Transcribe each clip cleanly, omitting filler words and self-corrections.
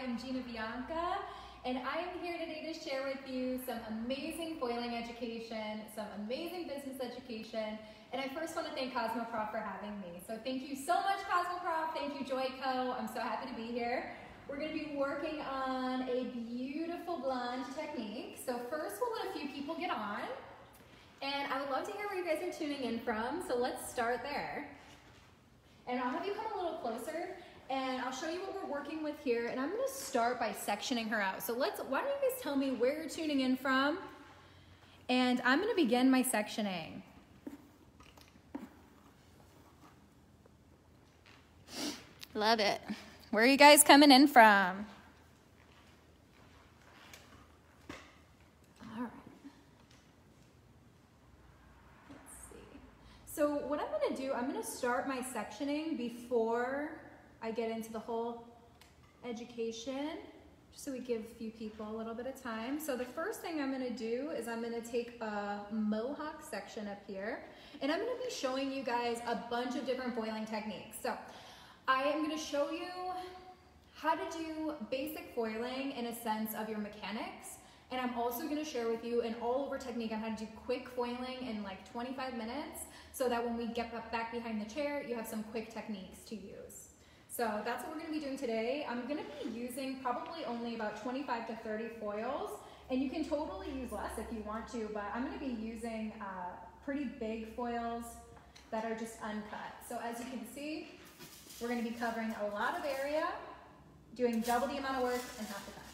am Gina Bianca, and I am here today to share with you some amazing foiling education, some amazing business education, and I first want to thank Cosmoprof for having me. So thank you so much, Cosmoprof. Thank you, Joyco. I'm so happy to be here. We're going to be working on a beautiful blonde technique. So first we'll let a few people get on, and I would love to hear where you guys are tuning in from, so let's start there. And I'll have you come a little closer, and I'll show you what we're working with here, and I'm going to start by sectioning her out. So why don't you guys tell me where you're tuning in from, and I'm going to begin my sectioning. Love it. Where are you guys coming in from? All right. Let's see. So what I'm going to do, I'm going to start my sectioning before I get into the whole education, just so we give a few people a little bit of time. So the first thing I'm going to do is I'm going to take a mohawk section up here, and I'm going to be showing you guys a bunch of different foiling techniques. So I am going to show you how to do basic foiling in a sense of your mechanics, and I'm also going to share with you an all-over technique on how to do quick foiling in like 25 minutes, so that when we get back behind the chair, you have some quick techniques to use. So that's what we're going to be doing today. I'm going to be using probably only about 25 to 30 foils, and you can totally use less if you want to, but I'm going to be using pretty big foils that are just uncut. So as you can see, we're going to be covering a lot of area, doing double the amount of work in half the time.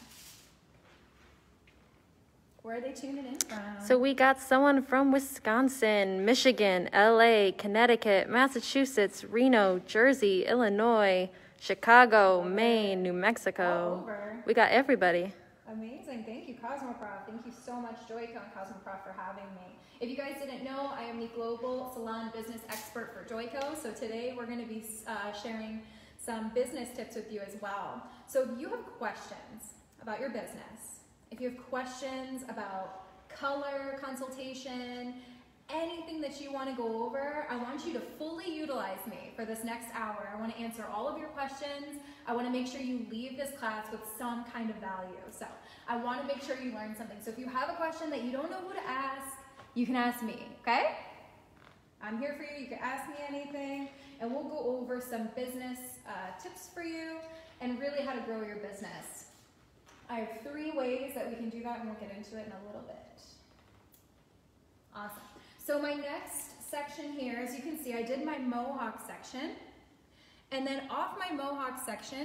Where are they tuning in from? So we got someone from Wisconsin, Michigan, LA, Connecticut, Massachusetts, Reno, Jersey, Illinois, Chicago, Maine, New Mexico. All over. We got everybody. Amazing. Thank you, Cosmoprof. Thank you so much, Joyco and Cosmoprof, for having me. If you guys didn't know, I am the global salon business expert for Joyco. So today we're going to be sharing some business tips with you as well. So if you have questions about your business, if you have questions about color consultation, anything that you want to go over, I want you to fully utilize me for this next hour. I want to answer all of your questions. I want to make sure you leave this class with some kind of value. So I want to make sure you learn something. So if you have a question that you don't know who to ask, you can ask me, okay? I'm here for you. You can ask me anything, and we'll go over some business tips for you and really how to grow your business. I have 3 ways that we can do that, and we'll get into it in a little bit. Awesome. So my next section here, as you can see, I did my mohawk section, and then off my mohawk section,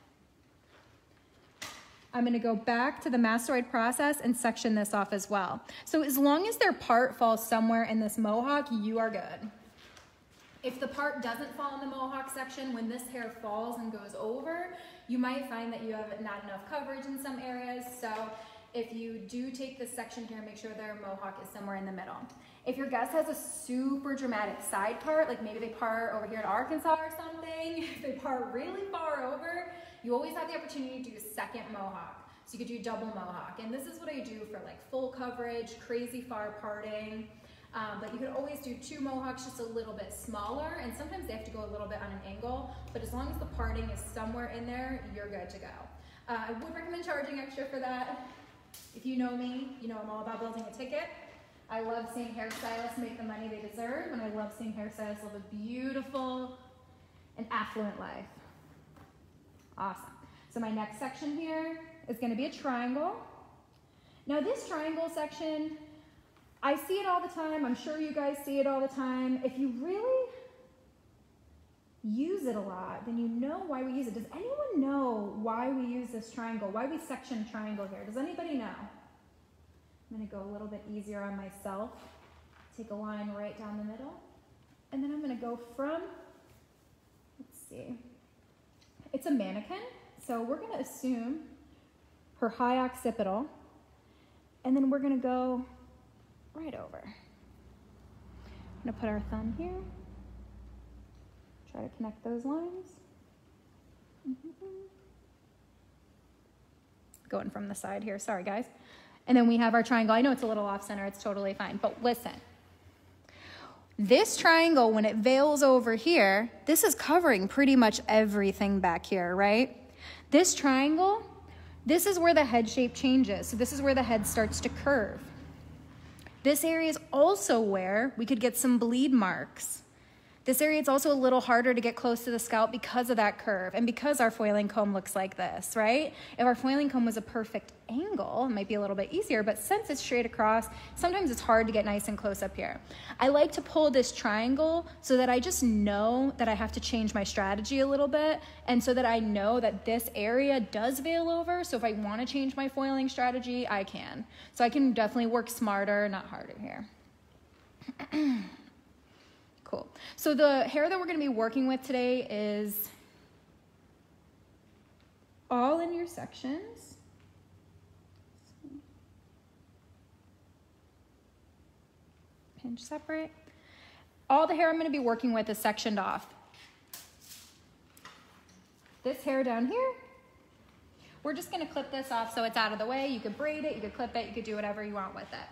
I'm going to go back to the mastoid process and section this off as well. So as long as their part falls somewhere in this mohawk, you are good. If the part doesn't fall in the mohawk section, when this hair falls and goes over, you might find that you have not enough coverage in some areas. So if you do take this section here, make sure their mohawk is somewhere in the middle. If your guest has a super dramatic side part, like maybe they part over here in Arkansas or something, if they part really far over, you always have the opportunity to do a second mohawk. So you could do double mohawk. And this is what I do for like full coverage, crazy far parting. But you could always do 2 mohawks just a little bit smaller, and sometimes they have to go a little bit on an angle, but as long as the parting is somewhere in there, you're good to go. I would recommend charging extra for that. If you know me, you know I'm all about building a ticket. I love seeing hairstylists make the money they deserve, and I love seeing hairstylists live a beautiful and affluent life. Awesome. So my next section here is going to be a triangle. Now this triangle section, I see it all the time. I'm sure you guys see it all the time. If you really use it a lot, then you know why we use it. Does anyone know why we use this triangle? Why we section triangle here? Does anybody know? I'm going to go a little bit easier on myself. Take a line right down the middle. And then I'm going to go from, let's see, it's a mannequin. So we're going to assume her high occipital, and then we're going to go right over. I'm going to put our thumb here. Try to connect those lines. Going from the side here, sorry guys. And then we have our triangle. I know it's a little off center, it's totally fine, but listen. This triangle, when it veils over here, this is covering pretty much everything back here, right? This triangle This is where the head shape changes. So this is where the head starts to curve. This area is also where we could get some bleed marks. This area, it's also a little harder to get close to the scalp because of that curve and because our foiling comb looks like this, right? If our foiling comb was a perfect angle, it might be a little bit easier, but since it's straight across, sometimes it's hard to get nice and close up here. I like to pull this triangle so that I just know that I have to change my strategy a little bit, and so that I know that this area does veil over, so if I want to change my foiling strategy, I can. So I can definitely work smarter, not harder here. Cool. So the hair that we're going to be working with today is all in your sections. Pinch separate. All the hair I'm going to be working with is sectioned off. This hair down here, we're just going to clip this off so it's out of the way. You could braid it, you could clip it, you could do whatever you want with it.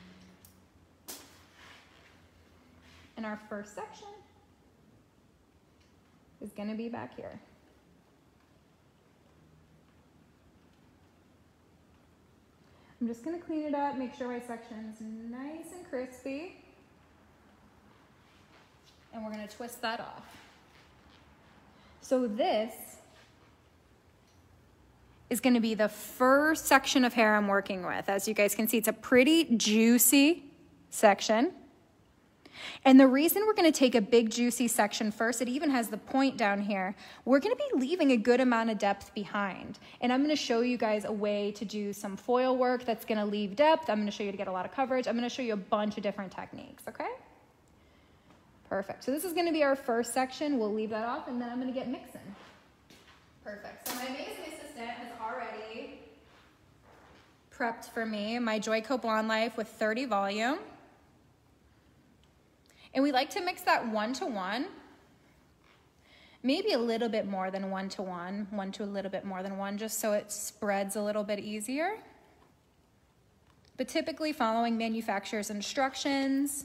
And our first section is going to be back here. I'm just going to clean it up, make sure my section is nice and crispy. And we're going to twist that off. So this is going to be the first section of hair I'm working with. As you guys can see, it's a pretty juicy section. And the reason we're going to take a big juicy section first, it even has the point down here, we're going to be leaving a good amount of depth behind. And I'm going to show you guys a way to do some foil work that's going to leave depth. I'm going to show you to get a lot of coverage. I'm going to show you a bunch of different techniques, okay? Perfect. So this is going to be our first section. We'll leave that off, and then I'm going to get mixing. Perfect. So my amazing assistant has already prepped for me my Joico Blonde Life with 30 volume. And we like to mix that 1-to-1, maybe a little bit more than 1-to-1, 1 to a little bit more than 1, just so it spreads a little bit easier. But typically following manufacturer's instructions.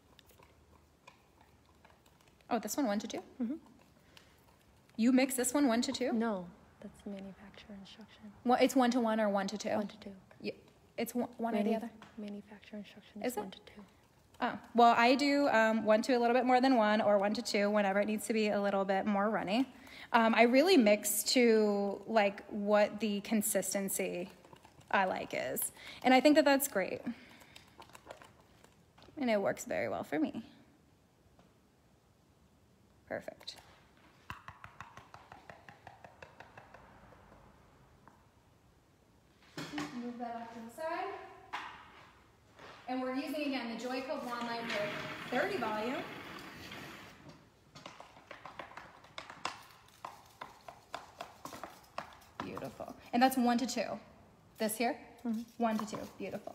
Oh, this one 1-to-2? Mm-hmm. You mix this one 1-to-2? No, that's manufacturer instruction. Well, it's 1-to-1 or 1-to-2? 1-to-2. Yeah, it's one or the other? Manufacturer instruction is 1-to-2. Oh, well, I do 1 to a little bit more than 1 or 1-to-2 whenever it needs to be a little bit more runny. I really mix to like what the consistency I like is. And I think that that's great. And it works very well for me. Perfect. Move that off to the side. And we're using, again, the Joico Blonde Life with 30 volume. Beautiful. And that's 1-to-2. This here? Mm-hmm. 1-to-2. Beautiful.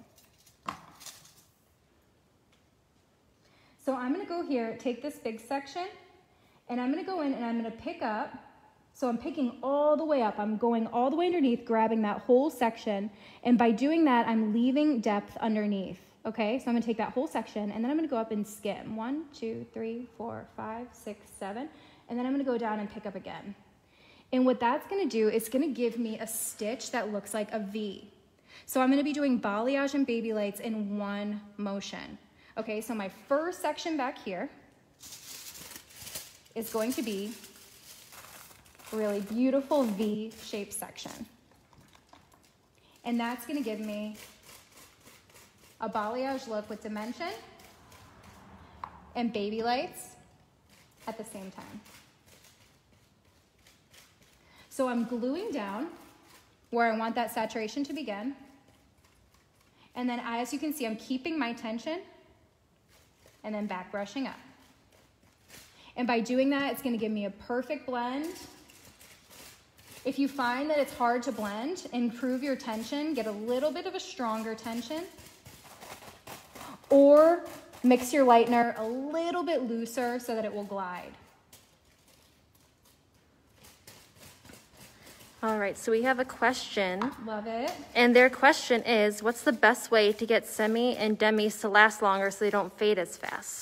So I'm going to go here, take this big section, and I'm going to go in and I'm going to pick up. So I'm picking all the way up. I'm going all the way underneath, grabbing that whole section. And by doing that, I'm leaving depth underneath. Okay, so I'm going to take that whole section, and then I'm going to go up and skim. 1, 2, 3, 4, 5, 6, 7. And then I'm going to go down and pick up again. And what that's going to do is going to give me a stitch that looks like a V. So I'm going to be doing balayage and baby lights in one motion. Okay, so my first section back here is going to be a really beautiful V-shaped section. And that's going to give me a balayage look with dimension and baby lights at the same time. So I'm gluing down where I want that saturation to begin. And then as you can see, I'm keeping my tension and then back brushing up. And by doing that, it's going to give me a perfect blend. If you find that it's hard to blend, improve your tension, get a little bit of a stronger tension. Or mix your lightener a little bit looser so that it will glide. All right, so we have a question. Love it. And their question is, what's the best way to get semi and demis to last longer so they don't fade as fast?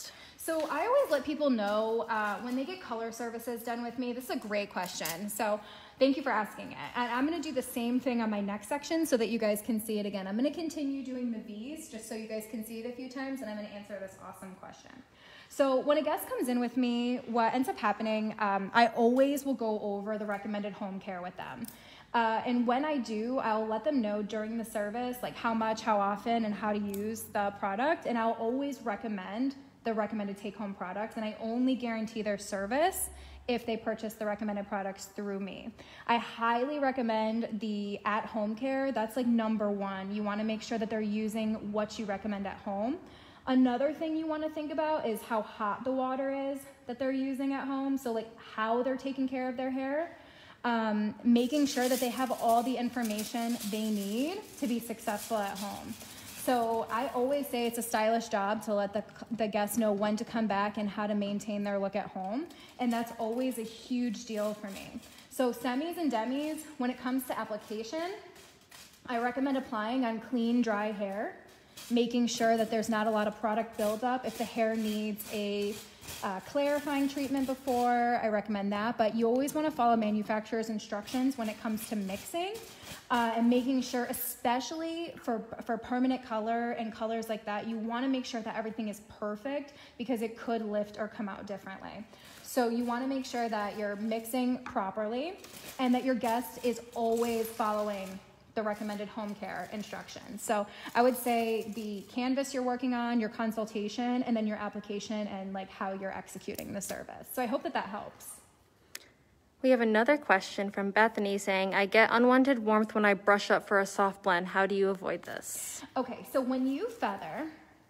So I always let people know when they get color services done with me. This is a great question. So thank you for asking it. And I'm going to do the same thing on my next section so that you guys can see it again. I'm going to continue doing the V's just so you guys can see it a few times, and I'm going to answer this awesome question. So when a guest comes in with me, what ends up happening, I always will go over the recommended home care with them. And when I do, I'll let them know during the service, like how much, how often, and how to use the product. And I'll always recommend the recommended take-home products, and I only guarantee their service if they purchase the recommended products through me. I highly recommend the at-home care. That's like number one. You want to make sure that they're using what you recommend at home. Another thing you want to think about is how hot the water is that they're using at home. So like how they're taking care of their hair. Making sure that they have all the information they need to be successful at home. So I always say it's a stylish job to let the guests know when to come back and how to maintain their look at home. And that's always a huge deal for me. So semis and demis, when it comes to application, I recommend applying on clean, dry hair, making sure that there's not a lot of product buildup. If the hair needs a clarifying treatment before, I recommend that. But you always want to follow manufacturer's instructions when it comes to mixing. And making sure, especially for permanent color and colors like that, you want to make sure that everything is perfect because it could lift or come out differently. So you want to make sure that you're mixing properly and that your guest is always following the recommended home care instructions. So I would say the canvas you're working on, your consultation, and then your application and like how you're executing the service. So I hope that helps. We have another question from Bethany saying, I get unwanted warmth when I brush up for a soft blend. How do you avoid this? Okay, so when you feather,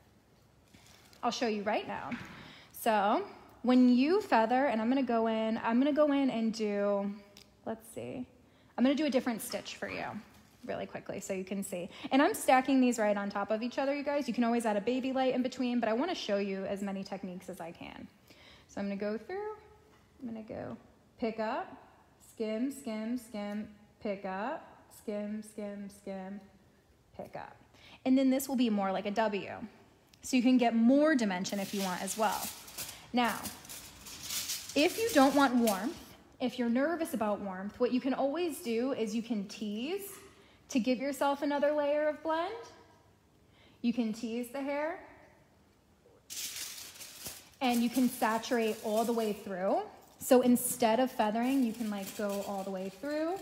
I'll show you right now. So when you feather, and I'm gonna go in and do, let's see, I'm gonna do a different stitch for you really quickly so you can see. And I'm stacking these right on top of each other, you guys. You can always add a baby light in between, but I wanna show you as many techniques as I can. So I'm gonna go through, I'm gonna go pick up, skim, skim, skim, pick up, skim, skim, skim, pick up. And then this will be more like a W. So you can get more dimension if you want as well. Now, if you don't want warmth, if you're nervous about warmth, what you can always do is you can tease to give yourself another layer of blend. You can tease the hair. And you can saturate all the way through. So instead of feathering, you can like go all the way through.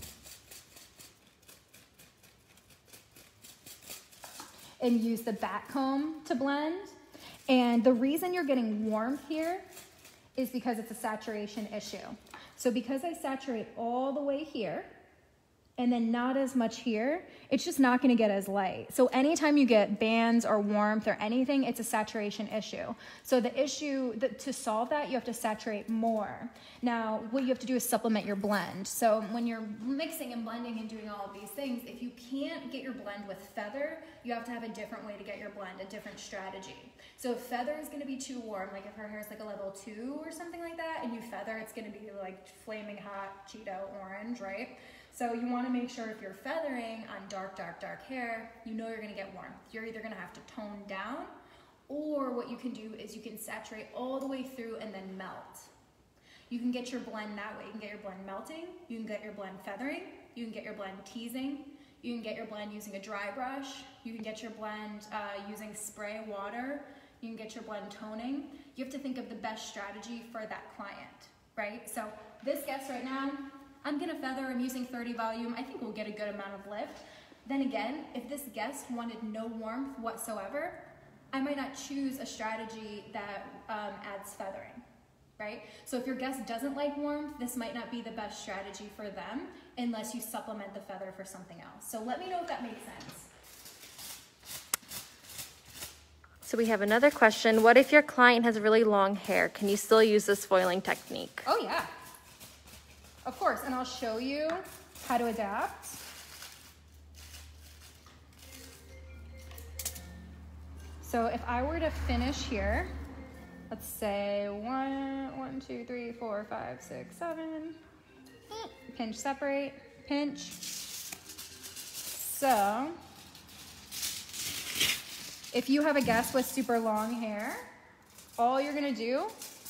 And use the back comb to blend. And the reason you're getting warmth here is because it's a saturation issue. So because I saturate all the way here, and then not as much here, it's just not gonna get as light. So anytime you get bands or warmth or anything, it's a saturation issue. So to solve that, you have to saturate more. Now, what you have to do is supplement your blend. So when you're mixing and blending and doing all of these things, if you can't get your blend with feather, you have to have a different way to get your blend, a different strategy. So if feather is gonna be too warm, like if her hair is like a level 2 or something like that, and you feather, it's gonna be like flaming hot Cheeto orange, right? So you want to make sure if you're feathering on dark, dark, dark hair, you know you're going to get warmth. You're either going to have to tone down, or what you can do is you can saturate all the way through and then melt. You can get your blend that way. You can get your blend melting, you can get your blend feathering, you can get your blend teasing, you can get your blend using a dry brush, you can get your blend using spray water, you can get your blend toning. You have to think of the best strategy for that client, right? So this guest right now, I'm gonna feather, I'm using 30 volume. I think we'll get a good amount of lift. Then again, if this guest wanted no warmth whatsoever, I might not choose a strategy that adds feathering, right? So if your guest doesn't like warmth, this might not be the best strategy for them unless you supplement the feather for something else. So let me know if that makes sense. So we have another question. What if your client has really long hair? Can you still use this foiling technique? Oh yeah. Of course, and I'll show you how to adapt. So if I were to finish here, let's say 1, 2, 3, 4, 5, 6, 7, pinch, separate, pinch. So if you have a guest with super long hair, all you're gonna do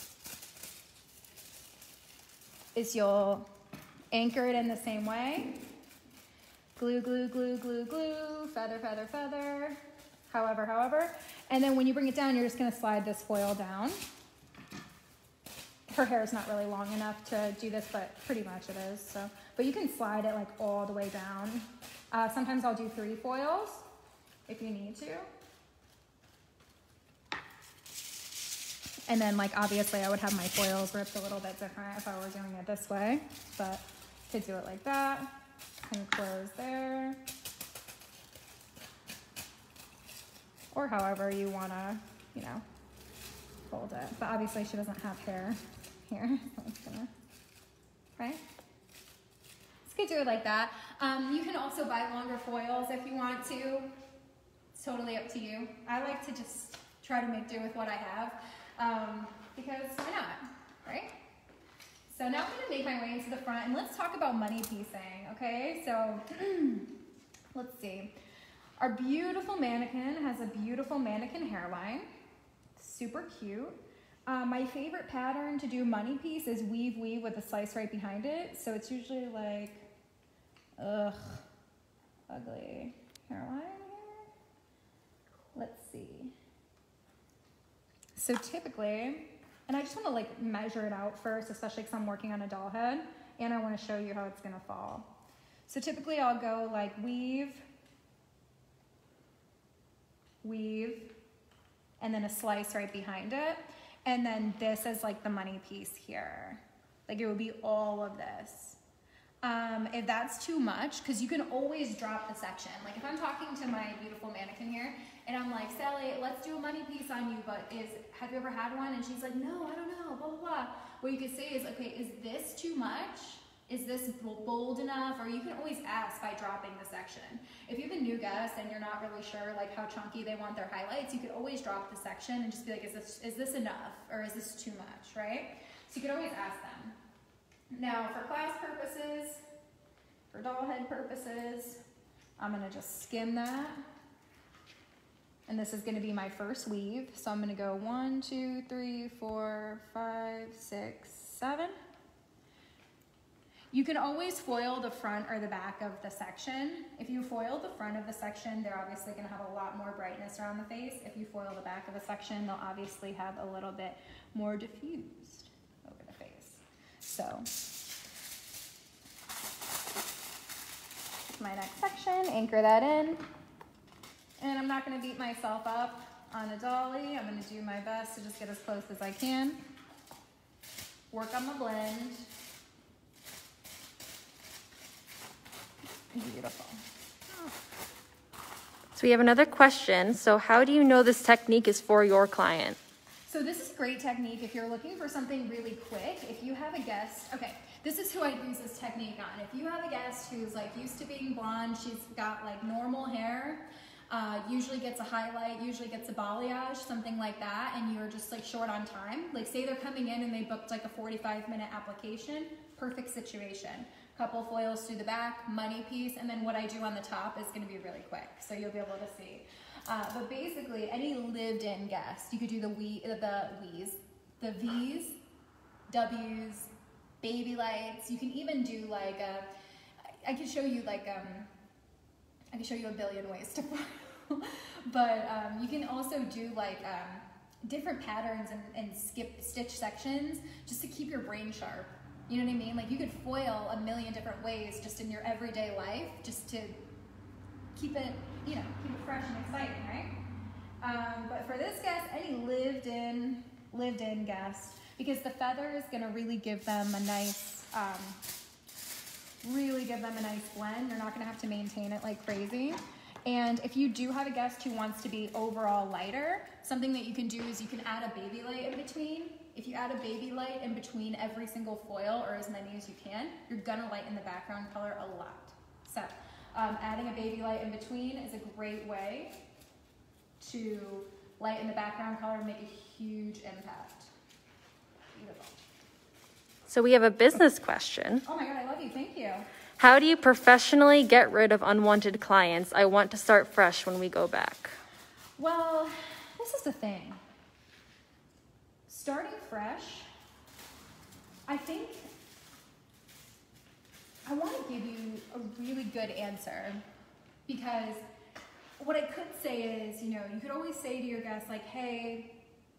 is you'll anchor it in the same way. Glue, glue, glue, glue, glue, feather, feather, feather, however. And then when you bring it down, you're just gonna slide this foil down. Her hair is not really long enough to do this, but pretty much it is. So, but you can slide it like all the way down. Sometimes I'll do 3 foils if you need to. And then like obviously I would have my foils ripped a little bit different if I were doing it this way, but to do it like that and close there. Or however you wanna, you know, fold it. But obviously she doesn't have hair here, so it's gonna, right? Just gonna do it like that. You can also buy longer foils if you want to. It's totally up to you. I like to just try to make do with what I have, because why not, right? So now I'm gonna make my way into the front and let's talk about money piecing, okay? So let's see. Our beautiful mannequin has a beautiful mannequin hairline, super cute. My favorite pattern to do money piece is weave, weave with a slice right behind it. So it's usually like, ugly hairline here. Let's see. So typically, and I just want to like measure it out first, especially because I'm working on a doll head, and I want to show you how it's gonna fall. So typically I'll go like weave, weave, and then a slice right behind it. And then this is like the money piece here. Like it would be all of this. If that's too much, because you can always drop the section. Like if I'm talking to my beautiful mannequin here and I'm like, Sally, let's do a money piece on you, but have you ever had one? And she's like, no, I don't know, blah, blah, blah. What you could say is, okay, is this too much? Is this bold enough? Or you can always ask by dropping the section. If you have a new guest and you're not really sure like how chunky they want their highlights, you could always drop the section and just be like, is this enough? Or is this too much, right? So you could always ask them. Now for class purposes, for doll head purposes, I'm gonna just skim that. And this is gonna be my first weave. So I'm gonna go 1, 2, 3, 4, 5, 6, 7. You can always foil the front or the back of the section. If you foil the front of the section, they're obviously gonna have a lot more brightness around the face. If you foil the back of the section, they'll obviously have a little bit more diffused over the face. So, my next section, anchor that in. And I'm not gonna beat myself up on a dolly. I'm gonna do my best to just get as close as I can. Work on the blend. Beautiful. So we have another question. So how do you know this technique is for your client? So this is a great technique if you're looking for something really quick. If you have a guest, okay, this is who I use this technique on. If you have a guest who's like used to being blonde, she's got like normal hair, usually gets a highlight, usually gets a balayage, something like that, and you're just like short on time. Like say they're coming in and they booked like a 45-minute application, perfect situation. Couple foils through the back, money piece, and then what I do on the top is gonna be really quick, so you'll be able to see. But basically, any lived-in guest, you could do the V's, W's, baby lights. You can even do like I can show you like I can show you a billion ways to foil, but you can also do like different patterns and skip stitch sections just to keep your brain sharp. You know what I mean? Like you could foil a million different ways just in your everyday life, just to keep it, you know, keep it fresh and exciting, right? But for this guest, any lived-in guest, because the feather is gonna really give them a nice, blend. You're not gonna have to maintain it like crazy. And if you do have a guest who wants to be overall lighter, something that you can do is you can add a baby light in between. If you add a baby light in between every single foil, or as many as you can, you're gonna lighten the background color a lot. So adding a baby light in between is a great way to lighten the background color and make a huge impact. Beautiful. So we have a business question. Oh my God, I love you, thank you. How do you professionally get rid of unwanted clients? I want to start fresh when we go back. Well, this is the thing. starting fresh, I think I want to give you a really good answer, because what I could say is, you know, you could always say to your guests like, hey,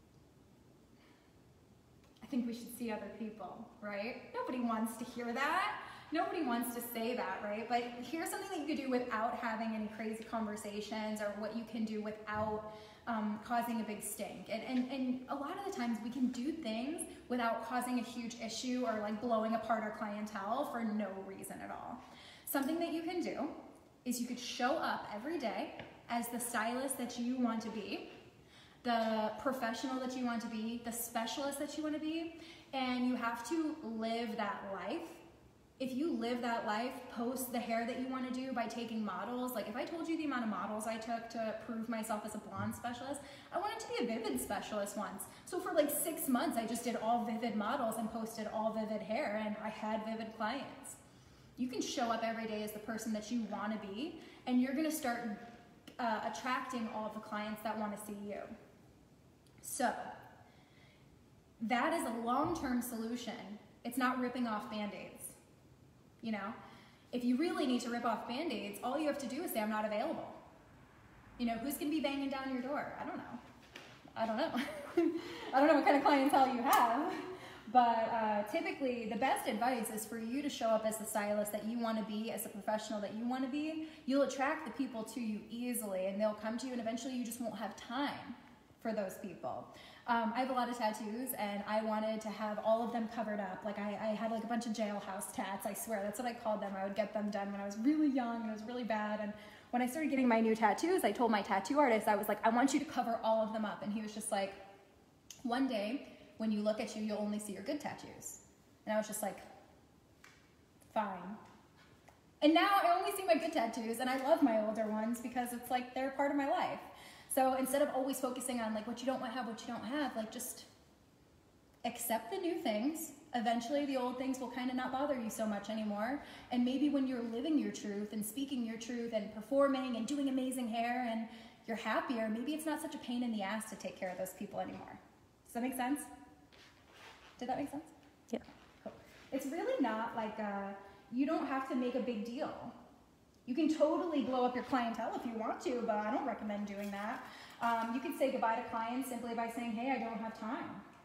I think we should see other people, right? Nobody wants to hear that. Nobody wants to say that, right? But here's something that you could do without having any crazy conversations, or what you can do without causing a big stink. And a lot of the times we can do things without causing a huge issue or like blowing apart our clientele for no reason at all. Something that you can do is you could show up every day as the stylist that you want to be, the professional that you want to be, the specialist that you want to be, and you have to live that life. If you live that life, post the hair that you want to do by taking models. Like if I told you the amount of models I took to prove myself as a blonde specialist, I wanted to be a vivid specialist once. So for like 6 months, I just did all vivid models and posted all vivid hair, and I had vivid clients. You can show up every day as the person that you want to be, and you're going to start attracting all of the clients that want to see you. So that is a long-term solution. It's not ripping off Band-Aids. You know, if you really need to rip off Band-Aids, all you have to do is say, I'm not available. You know, who's going to be banging down your door? I don't know. I don't know. I don't know what kind of clientele you have. But typically, the best advice is for you to show up as the stylist that you want to be, as a professional that you want to be. You'll attract the people to you easily, and they'll come to you, and eventually you just won't have time for those people. I have a lot of tattoos, and I wanted to have all of them covered up. Like I had like a bunch of jailhouse tats, I swear. That's what I called them. I would get them done when I was really young, and it was really bad. And when I started getting my new tattoos, I told my tattoo artist, I was like, I want you to cover all of them up. And he was just like, one day, when you look at you, you'll only see your good tattoos. And I was just like, fine. And now I only see my good tattoos, and I love my older ones because it's like they're part of my life. So instead of always focusing on like what you don't have, like just accept the new things. Eventually the old things will kind of not bother you so much anymore. And maybe when you're living your truth and speaking your truth and performing and doing amazing hair and you're happier, maybe it's not such a pain in the ass to take care of those people anymore. Does that make sense? Did that make sense? Yeah. Cool. It's really not like, you don't have to make a big deal. You can totally blow up your clientele if you want to, but I don't recommend doing that. You can say goodbye to clients simply by saying, hey, I don't have time.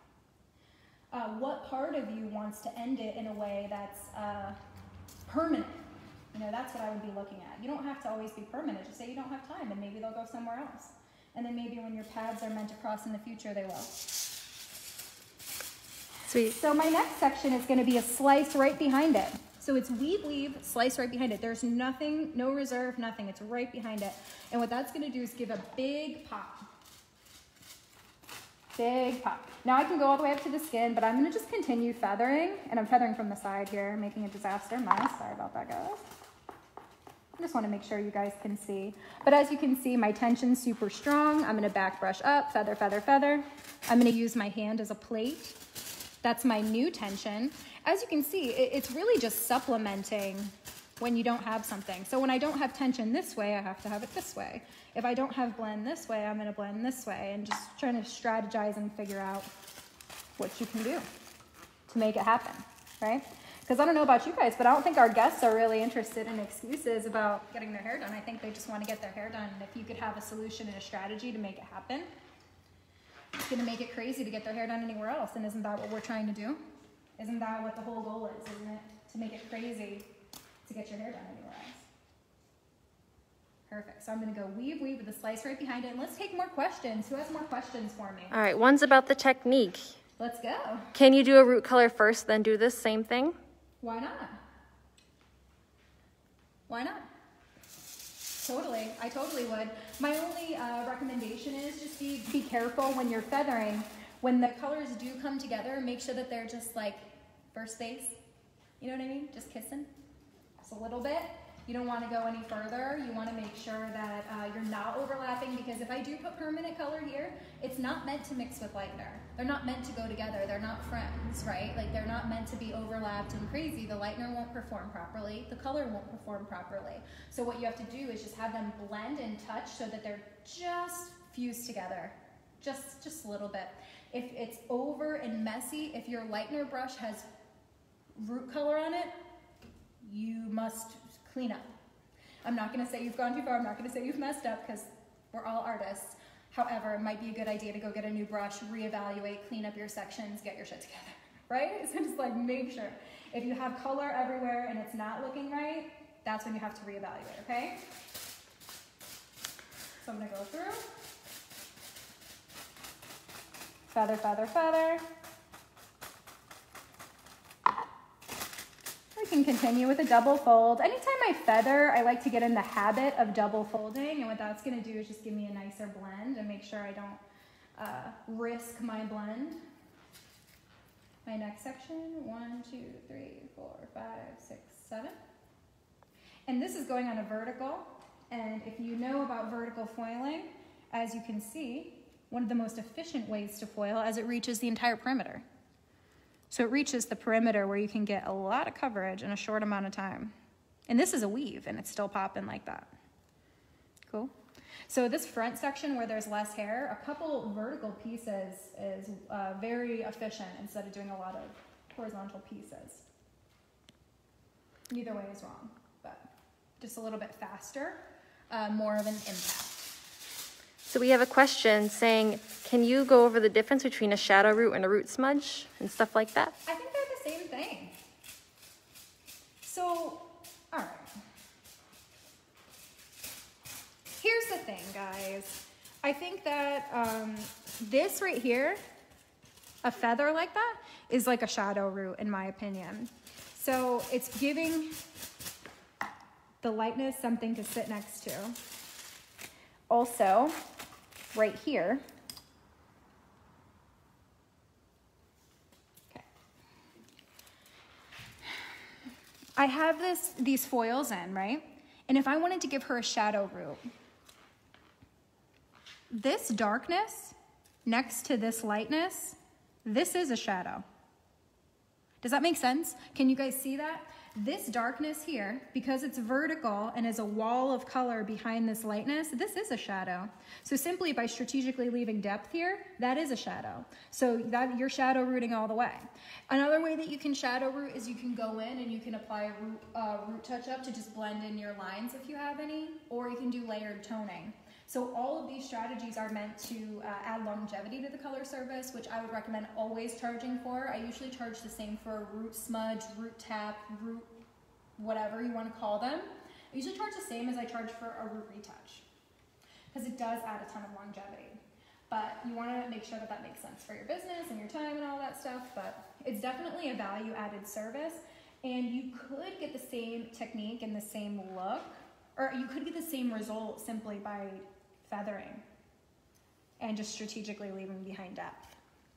What part of you wants to end it in a way that's permanent? You know, that's what I would be looking at. You don't have to always be permanent. Just say you don't have time, and maybe they'll go somewhere else. And then maybe when your paths are meant to cross in the future, they will. Sweet. So my next section is going to be a slice right behind it. So it's weave, weave, slice right behind it. There's nothing, no reserve, nothing. It's right behind it. And what that's going to do is give a big pop. Big pop. Now I can go all the way up to the skin, but I'm going to just continue feathering. And I'm feathering from the side here, making a disaster mess. Sorry about that, guys. I just want to make sure you guys can see. But as you can see, my tension's super strong. I'm going to back brush up, feather, feather, feather. I'm going to use my hand as a plate. That's my new tension. As you can see, it's really just supplementing when you don't have something. So when I don't have tension this way, I have to have it this way. If I don't have blend this way, I'm going to blend this way, and just trying to strategize and figure out what you can do to make it happen, right? Because I don't know about you guys, but I don't think our guests are really interested in excuses about getting their hair done. I think they just want to get their hair done. And if you could have a solution and a strategy to make it happen, it's going to make it crazy to get their hair done anywhere else. And isn't that what we're trying to do? Isn't that what the whole goal is, isn't it? To make it crazy to get your hair done anywhere else. Perfect. So I'm going to go weave, weave with the slice right behind it. And let's take more questions. Who has more questions for me? All right, one's about the technique. Let's go. Can you do a root color first, then do this same thing? Why not? Why not? Totally. I totally would. My only recommendation is just be careful when you're feathering. When the colors do come together, make sure that they're just like first base. You know what I mean? Just kissing. Just a little bit. You don't want to go any further. You want to make sure that you're not overlapping, because if I do put permanent color here, it's not meant to mix with lightener. They're not meant to go together. They're not friends, right? Like they're not meant to be overlapped and crazy. The lightener won't perform properly. The color won't perform properly. So what you have to do is just have them blend and touch so that they're just fused together. Just a little bit. If it's over and messy, if your lightener brush has root color on it, you must clean up. I'm not gonna say you've gone too far, I'm not gonna say you've messed up, because we're all artists. However, it might be a good idea to go get a new brush, reevaluate, clean up your sections, get your shit together, right? So just like make sure. If you have color everywhere and it's not looking right, that's when you have to reevaluate, okay? So I'm gonna go through. Feather, feather, feather. We can continue with a double fold. Anytime I feather, I like to get in the habit of double folding, and what that's gonna do is just give me a nicer blend and make sure I don't risk my blend. My next section, 1, 2, 3, 4, 5, 6, 7. And this is going on a vertical, and if you know about vertical foiling, as you can see, one of the most efficient ways to foil as it reaches the entire perimeter. So it reaches the perimeter where you can get a lot of coverage in a short amount of time. And this is a weave, and it's still popping like that. Cool. So this front section where there's less hair, a couple vertical pieces is very efficient instead of doing a lot of horizontal pieces. Either way is wrong, but just a little bit faster, more of an impact. So we have a question saying, can you go over the difference between a shadow root and a root smudge and stuff like that? I think they're the same thing. So, all right. Here's the thing, guys. I think that this right here, a feather like that, is like a shadow root in my opinion. So it's giving the lightness something to sit next to. Also, right here, okay, I have these foils in, right? And if I wanted to give her a shadow root, this darkness next to this lightness, this is a shadow. Does that make sense? Can you guys see that? This darkness here, because it's vertical and is a wall of color behind this lightness, this is a shadow. So simply by strategically leaving depth here, that is a shadow. So that you're shadow rooting all the way. Another way that you can shadow root is you can go in and you can apply a root touch up to just blend in your lines if you have any, or you can do layered toning. So all of these strategies are meant to add longevity to the color service, which I would recommend always charging for. I usually charge the same for a root smudge, root tap, root whatever you want to call them. I usually charge the same as I charge for a root retouch, because it does add a ton of longevity. But you want to make sure that that makes sense for your business and your time and all that stuff, but it's definitely a value added service, and you could get the same technique and the same look, or you could get the same result simply by feathering and just strategically leaving behind depth.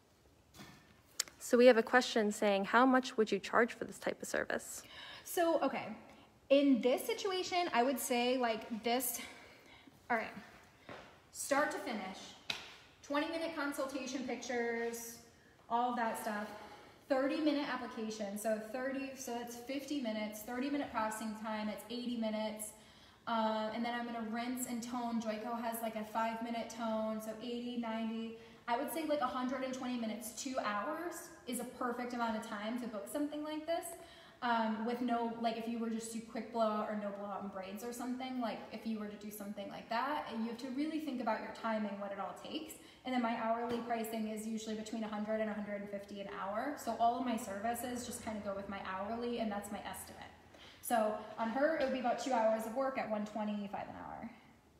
So we have a question saying, how much would you charge for this type of service? So, okay, in this situation, I would say like this, all right, start to finish, 20-minute consultation pictures, all of that stuff, 30-minute application, so that's 50 minutes, 30-minute processing time, it's 80 minutes, and then I'm gonna rinse and tone. Joico has like a 5-minute tone, so 80, 90. I would say like 120 minutes, 2 hours is a perfect amount of time to book something like this. With no, like if you were just do quick blowout or no blowout in braids or something, like if you were to do something like that, you have to really think about your timing, what it all takes. And then my hourly pricing is usually between 100 and 150 an hour. So all of my services just kind of go with my hourly, and that's my estimate. So on her, it would be about 2 hours of work at $125 an hour.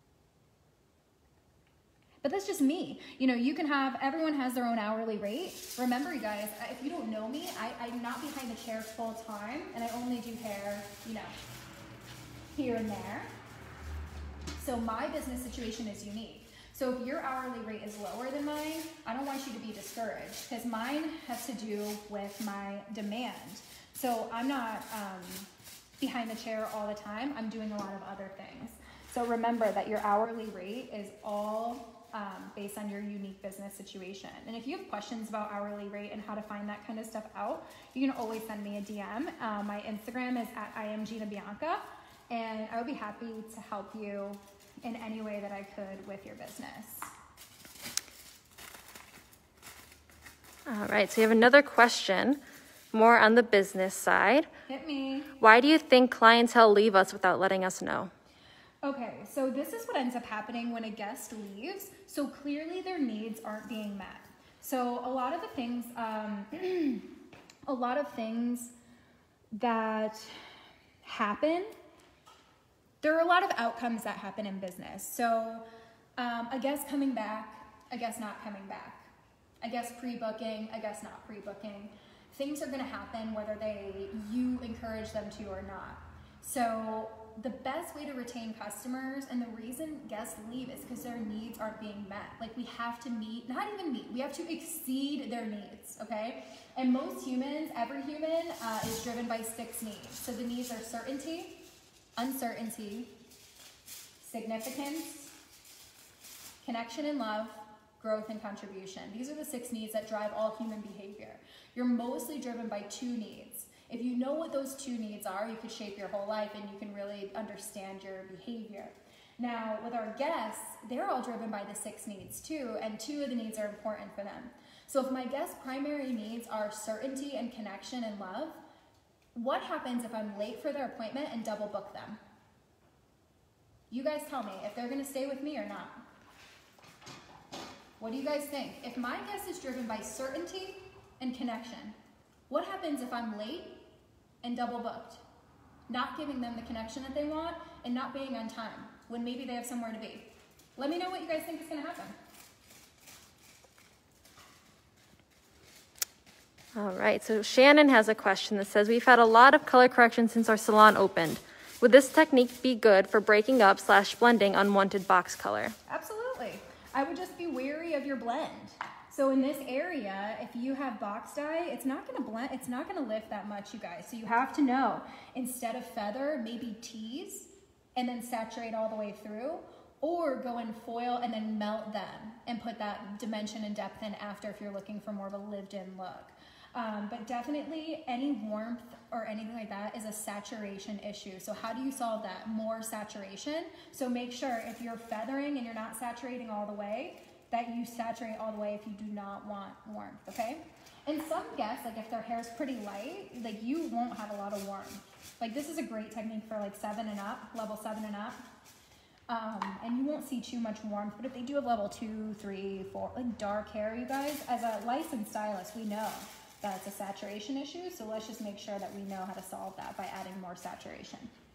But that's just me. You know, you can have, everyone has their own hourly rate. Remember, you guys, if you don't know me, I'm not behind the chair full time, and I only do hair, you know, here and there. So my business situation is unique. So if your hourly rate is lower than mine, I don't want you to be discouraged, because mine has to do with my demand. So I'm not behind the chair all the time. I'm doing a lot of other things. So remember that your hourly rate is all based on your unique business situation. And if you have questions about hourly rate and how to find that kind of stuff out, you can always send me a DM. My Instagram is at Gina Bianca, and I would be happy to help you in any way that I could with your business. All right, so you have another question, more on the business side. Hit me. Why do you think clientele leave us without letting us know? Okay, so this is what ends up happening when a guest leaves. So clearly their needs aren't being met. So a lot of the things, that happen, there are a lot of outcomes that happen in business. So a guest coming back, a guest not coming back, a guest pre-booking, a guest not pre-booking. Things are gonna happen whether you encourage them to or not. So the best way to retain customers, and the reason guests leave, is because their needs aren't being met. Like, we have to meet, not even meet, we have to exceed their needs, okay? And most humans, every human is driven by 6 needs. So the needs are certainty, uncertainty, significance, connection and love, growth and contribution. These are the 6 needs that drive all human behavior. You're mostly driven by 2 needs. If you know what those 2 needs are, you could shape your whole life and you can really understand your behavior. Now, with our guests, they're all driven by the 6 needs too, and 2 of the needs are important for them. So if my guests' primary needs are certainty and connection and love, what happens if I'm late for their appointment and double book them? You guys tell me if they're gonna stay with me or not. What do you guys think? If my guest is driven by certainty and connection, what happens if I'm late and double booked? Not giving them the connection that they want and not being on time when maybe they have somewhere to be. Let me know what you guys think is gonna happen. All right, so Shannon has a question that says, we've had a lot of color correction since our salon opened. Would this technique be good for breaking up / blending unwanted box color? Absolutely. I would just be wary of your blend. So in this area, if you have box dye, it's not gonna blend, it's not gonna lift that much, you guys. So you have to know, instead of feather, maybe tease and then saturate all the way through, or go in foil and then melt them and put that dimension and depth in after if you're looking for more of a lived-in look. But definitely any warmth or anything like that is a saturation issue. So how do you solve that? More saturation. So make sure if you're feathering and you're not saturating all the way, that you saturate all the way if you do not want warmth, okay? And some guests, like if their hair's pretty light, like you won't have a lot of warmth. Like this is a great technique for like 7 and up, level 7 and up. And you won't see too much warmth, but if they do have level 2, 3, 4, like dark hair, you guys, as a licensed stylist, we know that it's a saturation issue, so let's just make sure that we know how to solve that by adding more saturation.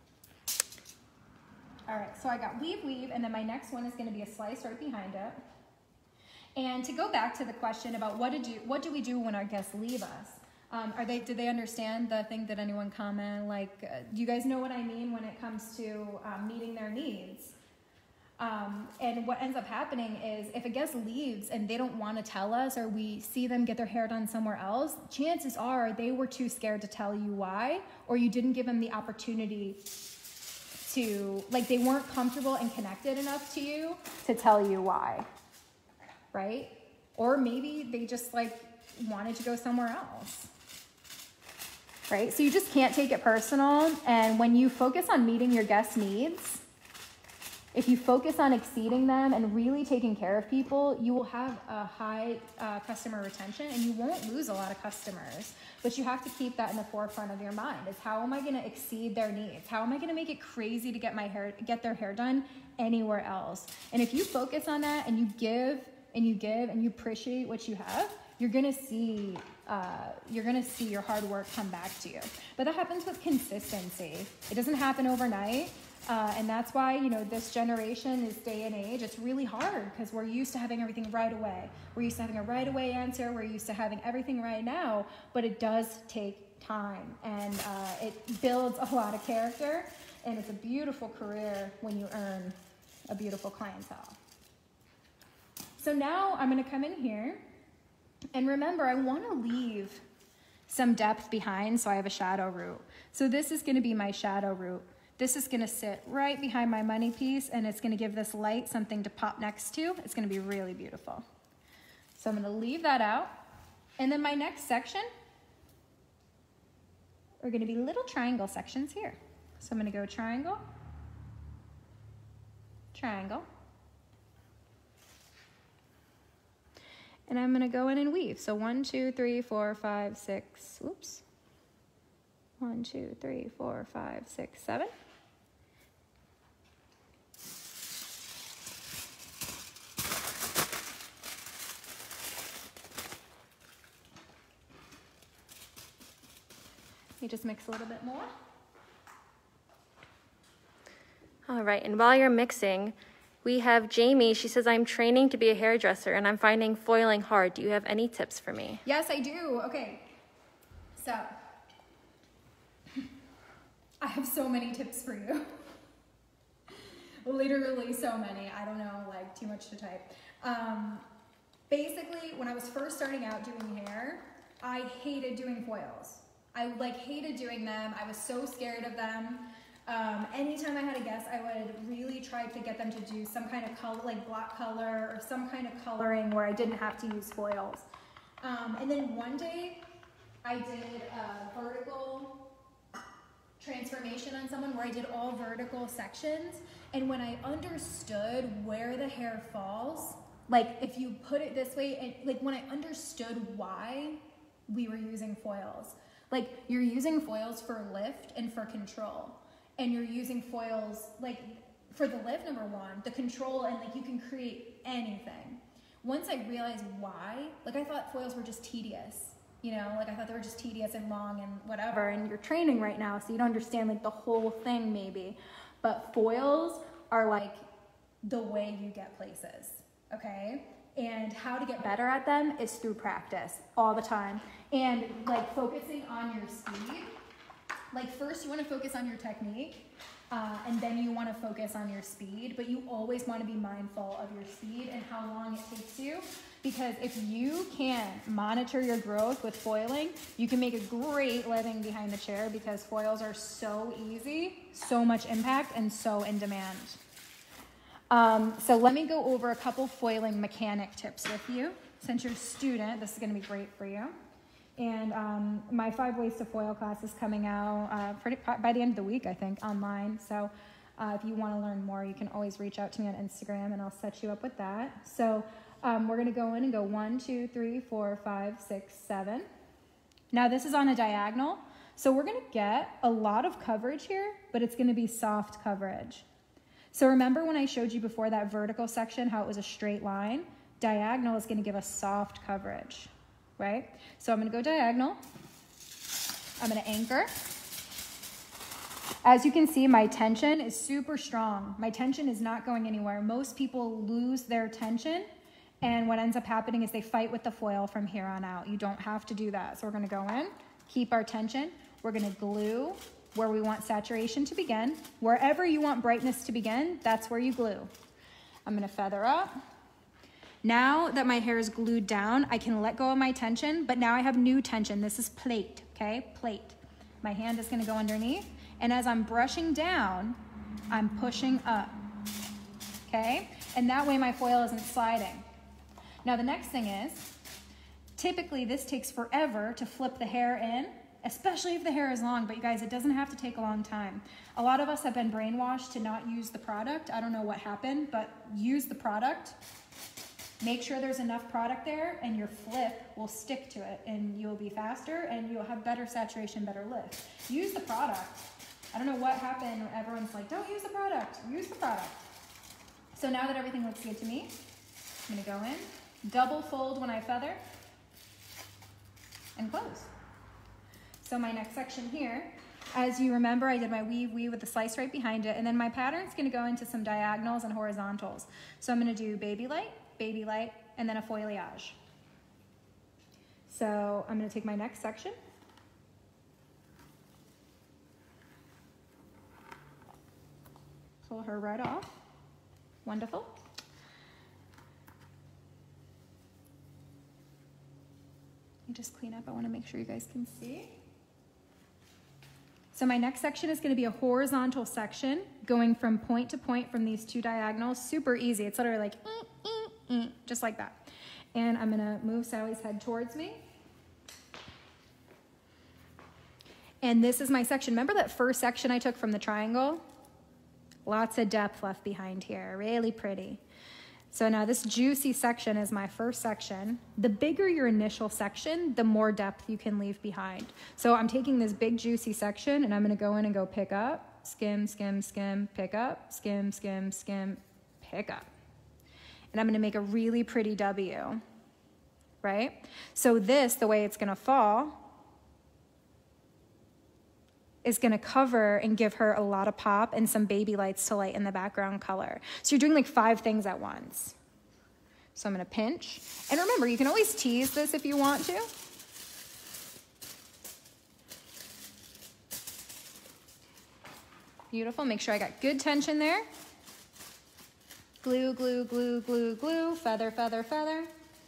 All right, so I got weave, and then my next one is gonna be a slice right behind it. And to go back to the question about what do we do when our guests leave us? Did they understand the thing? Did anyone comment? Like, do you guys know what I mean when it comes to meeting their needs? And what ends up happening is if a guest leaves and they don't want to tell us, or we see them get their hair done somewhere else, chances are they were too scared to tell you why, or you didn't give them the opportunity to, like, they weren't comfortable and connected enough to you to tell you why, right? Or maybe they just like wanted to go somewhere else, right? So you just can't take it personal. And when you focus on meeting your guests' needs, if you focus on exceeding them and really taking care of people, you will have a high customer retention and you won't lose a lot of customers. But you have to keep that in the forefront of your mind, is how am I gonna exceed their needs? How am I gonna make it crazy to get their hair done anywhere else? And if you focus on that and you give and you give and you appreciate what you have, you're gonna see your hard work come back to you. But that happens with consistency. It doesn't happen overnight. And that's why, you know, this generation, this day and age, it's really hard because we're used to having everything right away. We're used to having a right away answer. We're used to having everything right now, but it does take time and it builds a lot of character, and it's a beautiful career when you earn a beautiful clientele. So now I'm going to come in here, and remember, I want to leave some depth behind, so I have a shadow root. So this is going to be my shadow root. This is gonna sit right behind my money piece, and it's gonna give this light something to pop next to. It's gonna be really beautiful. So I'm gonna leave that out. And then my next section are gonna be little triangle sections here. So I'm gonna go triangle, triangle. And I'm gonna go in and weave. So 1, 2, 3, 4, 5, 6, oops. 1, 2, 3, 4, 5, 6, 7. You just mix a little bit more. All right, and while you're mixing, we have Jamie. She says, I'm training to be a hairdresser and I'm finding foiling hard. Do you have any tips for me? Yes, I do. Okay, so I have so many tips for you. Literally so many. I don't know, like too much to type. Basically, when I was first starting out doing hair, I hated doing foils. I hated doing them. I was so scared of them. Anytime I had a guest, I would really try to get them to do some kind of color, like block color or some kind of coloring where I didn't have to use foils. And then one day I did a vertical transformation on someone where I did all vertical sections. And when I understood where the hair falls, like if you put it this way, and like when I understood why we were using foils, like you're using foils for lift and for control. And you're using foils like for the lift, number one, the control, and like you can create anything. Once I realized why, like I thought foils were just tedious, you know, like I thought they were just tedious and long and whatever, and you're training right now, so you don't understand like the whole thing maybe. But foils are like the way you get places, okay? And how to get better at them is through practice all the time. And like focusing on your speed. Like first you want to focus on your technique, and then you want to focus on your speed, but you always want to be mindful of your speed and how long it takes you, because if you can monitor your growth with foiling, you can make a great living behind the chair because foils are so easy, so much impact, and so in demand. So let me go over a couple foiling mechanic tips with you. Since you're a student, this is going to be great for you. And my 5 Ways to Foil class is coming out by the end of the week, I think, online. So if you want to learn more, you can always reach out to me on Instagram, and I'll set you up with that. So we're going to go in and go 1, 2, 3, 4, 5, 6, 7. Now this is on a diagonal. So we're going to get a lot of coverage here, but it's going to be soft coverage. So remember when I showed you before that vertical section, how it was a straight line? Diagonal is going to give us soft coverage, right? So I'm going to go diagonal. I'm going to anchor. As you can see, my tension is super strong. My tension is not going anywhere. Most people lose their tension, and what ends up happening is they fight with the foil from here on out. You don't have to do that. So we're going to go in, keep our tension. We're going to glue where we want saturation to begin. Wherever you want brightness to begin, that's where you glue. I'm going to feather up. Now that my hair is glued down, I can let go of my tension, but now I have new tension. This is plate, okay? Plate. My hand is going to go underneath, and as I'm brushing down, I'm pushing up, okay? And that way my foil isn't sliding. Now the next thing is, typically this takes forever to flip the hair in, especially if the hair is long, but you guys, it doesn't have to take a long time. A lot of us have been brainwashed to not use the product. I don't know what happened, but use the product. Make sure there's enough product there, and your flip will stick to it, and you'll be faster, and you'll have better saturation, better lift. Use the product. I don't know what happened. Everyone's like, don't use the product. Use the product. So now that everything looks good to me, I'm going to go in, double fold when I feather, and close. So my next section here, as you remember, I did my weave with the slice right behind it, and then my pattern's going to go into some diagonals and horizontals. So I'm going to do baby light, and then a foliage. So I'm going to take my next section. Pull her right off. Wonderful. Let me just clean up. I want to make sure you guys can see. So my next section is going to be a horizontal section going from point to point from these 2 diagonals. Super easy. It's literally like just like that. And I'm going to move Sally's head towards me. And this is my section. Remember that first section I took from the triangle? Lots of depth left behind here. Really pretty. So now this juicy section is my first section. The bigger your initial section, the more depth you can leave behind. So I'm taking this big juicy section and I'm gonna go in and go pick up, skim, skim, skim, pick up, skim, skim, skim, pick up. And I'm gonna make a really pretty W, right? So this, the way it's gonna fall, is gonna cover and give her a lot of pop and some baby lights to light in the background color. So you're doing like 5 things at once. So I'm gonna pinch. And remember, you can always tease this if you want to. Beautiful, make sure I got good tension there. Glue, glue, glue, glue, glue, feather, feather, feather.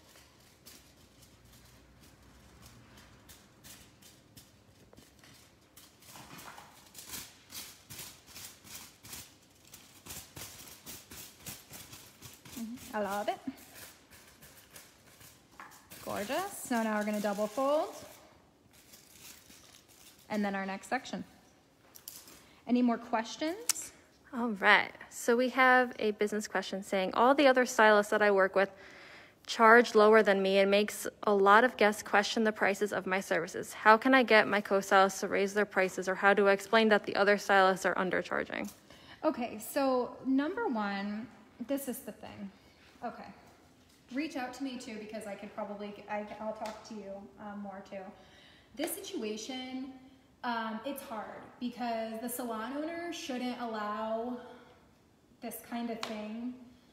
I love it. Gorgeous. So now we're going to double fold. And then our next section. Any more questions? All right. So we have a business question saying, all the other stylists that I work with charge lower than me and makes a lot of guests question the prices of my services. How can I get my co-stylists to raise their prices, or how do I explain that the other stylists are undercharging? Okay, so number one, this is the thing. Okay, reach out to me too, because I could probably, I'll talk to you more too. This situation, it's hard because the salon owner shouldn't allow this kind of thing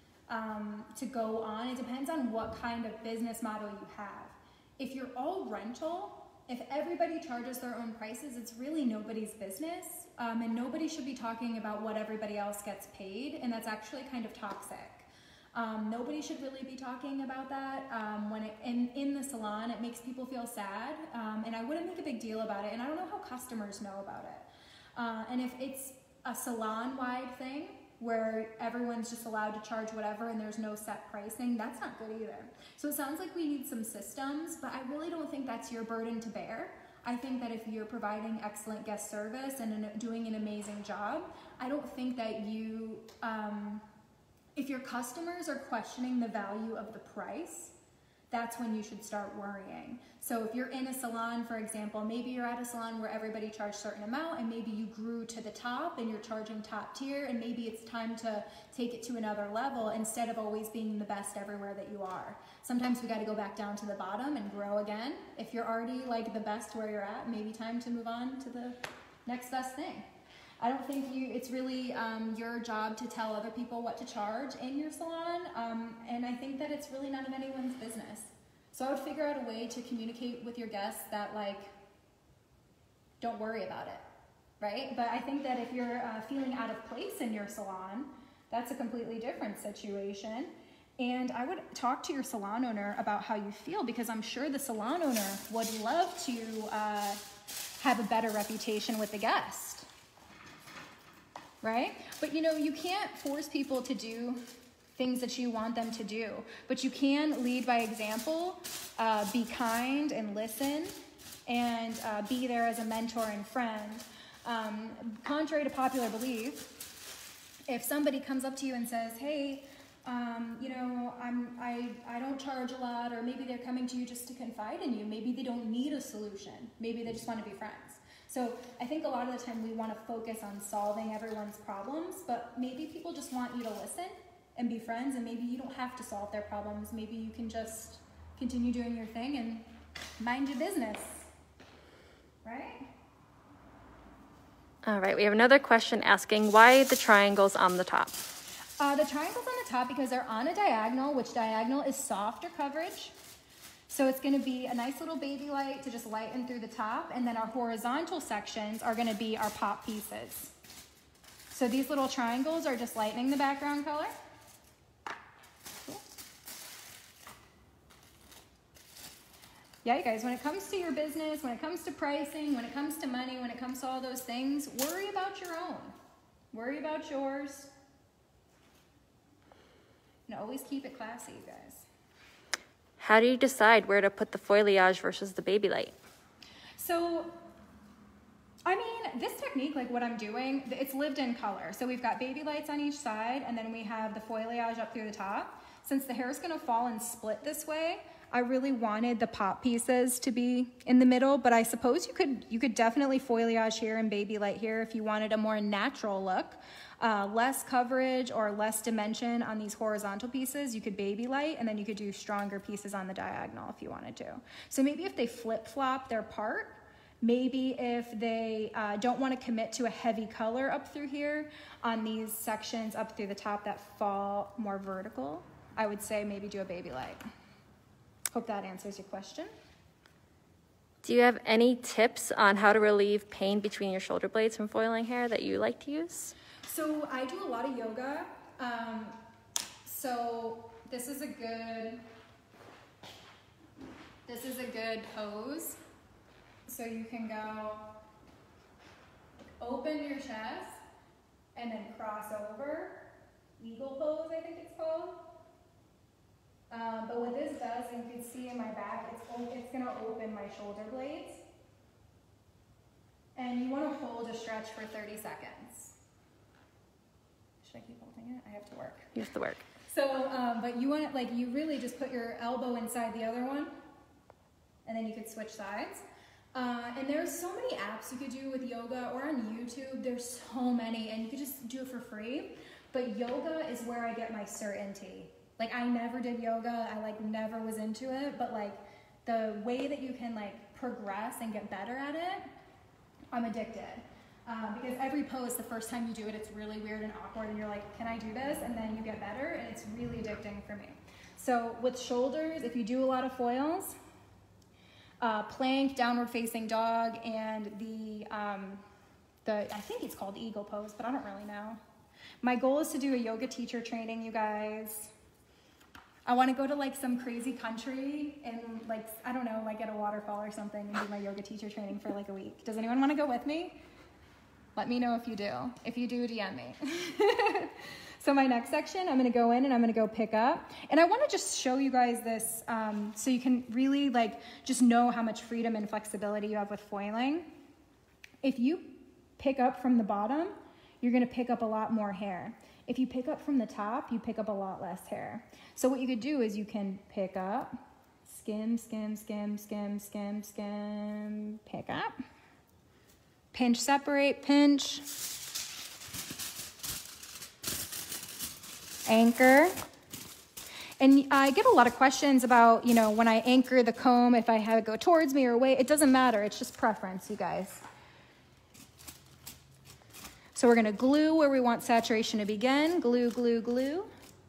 to go on. It depends on what kind of business model you have. If you're all rental, if everybody charges their own prices, it's really nobody's business, and nobody should be talking about what everybody else gets paid, and that's actually kind of toxic. Nobody should really be talking about that when in the salon. It makes people feel sad, and I wouldn't make a big deal about it, and I don't know how customers know about it. And if it's a salon-wide thing where everyone's just allowed to charge whatever and there's no set pricing, that's not good either. So it sounds like we need some systems, but I really don't think that's your burden to bear. I think that if you're providing excellent guest service and doing an amazing job, I don't think that you... if your customers are questioning the value of the price, that's when you should start worrying. So if you're in a salon, for example, maybe you're at a salon where everybody charged a certain amount, and maybe you grew to the top and you're charging top tier, and maybe it's time to take it to another level instead of always being the best everywhere that you are. Sometimes we got to go back down to the bottom and grow again. If you're already like the best where you're at, maybe time to move on to the next best thing. I don't think it's really your job to tell other people what to charge in your salon, and I think that it's really none of anyone's business. So I would figure out a way to communicate with your guests that, like, don't worry about it, right? But I think that if you're feeling out of place in your salon, that's a completely different situation. And I would talk to your salon owner about how you feel, because I'm sure the salon owner would love to have a better reputation with the guest. Right? But you know, you can't force people to do things that you want them to do, but you can lead by example, be kind and listen, and be there as a mentor and friend. Contrary to popular belief, if somebody comes up to you and says, hey, you know, I don't charge a lot, or maybe they're coming to you just to confide in you, maybe they don't need a solution, maybe they just want to be friends. So I think a lot of the time we want to focus on solving everyone's problems, but maybe people just want you to listen and be friends, and maybe you don't have to solve their problems. Maybe you can just continue doing your thing and mind your business, right? All right, we have another question asking why the triangles on the top. The triangles on the top because they're on a diagonal, which diagonal is softer coverage. So it's going to be a nice little baby light to just lighten through the top, and then our horizontal sections are going to be our pop pieces. So these little triangles are just lightening the background color. Cool. Yeah, you guys, when it comes to your business, when it comes to pricing, when it comes to money, when it comes to all those things, worry about your own. Worry about yours. And always keep it classy, you guys. How do you decide where to put the foliage versus the baby light? So, I mean, this technique, like what I'm doing, it's lived in color. So we've got baby lights on each side, and then we have the foliage up through the top. since the hair is gonna fall and split this way, I really wanted the pop pieces to be in the middle, but I suppose you could definitely foliage here and baby light here if you wanted a more natural look. Less coverage or less dimension on these horizontal pieces, you could baby light, and then you could do stronger pieces on the diagonal if you wanted to. So maybe if they flip-flop their part, maybe if they don't want to commit to a heavy color up through here on these sections up through the top that fall more vertical, I would say maybe do a baby light. Hope that answers your question. Do you have any tips on how to relieve pain between your shoulder blades from foiling hair that you like to use? So I do a lot of yoga. So this is a good pose. So you can go open your chest and then cross over. Eagle pose, I think it's called. But what this does, and you can see in my back, it's gonna open my shoulder blades. And you wanna hold a stretch for 30 seconds. Should I keep holding it? I have to work. You have to work. So, but you want it, you really just put your elbow inside the other one, and then you could switch sides. And there's so many apps you could do with yoga, or on YouTube, there's so many, and you could just do it for free. But yoga is where I get my certainty. I never did yoga, I never was into it, but the way that you can progress and get better at it, I'm addicted. Because every pose, the first time you do it, it's really weird and awkward, and you're like, can I do this? And then you get better, and it's really addicting for me. So with shoulders, if you do a lot of foils, plank, downward facing dog, and I think it's called eagle pose, but I don't really know. My goal is to do a yoga teacher training, you guys. I want to go to some crazy country and I don't know, at a waterfall or something and do my yoga teacher training for a week. Does anyone want to go with me? Let me know if you do. If you do, DM me. So my next section, I'm going to go in and I'm going to go pick up. And I want to just show you guys this so you can really just know how much freedom and flexibility you have with foiling. If you pick up from the bottom, you're going to pick up a lot more hair. If you pick up from the top, you pick up a lot less hair. So what you could do is you can pick up, skim, skim, skim, skim, skim, skim, pick up, pinch, separate, pinch, anchor. And I get a lot of questions about, when I anchor the comb, if I have it go towards me or away. It doesn't matter. It's just preference, you guys. So we're going to glue where we want saturation to begin. Glue, glue, glue.